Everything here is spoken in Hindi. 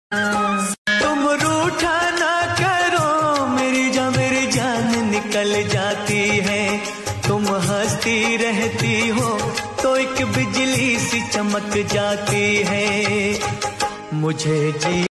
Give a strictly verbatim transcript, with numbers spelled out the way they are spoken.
तुम रूठा ना करो, मेरी जान मेरी जान निकल जाती है। तुम हंसती रहती हो तो एक बिजली सी चमक जाती है। मुझे जी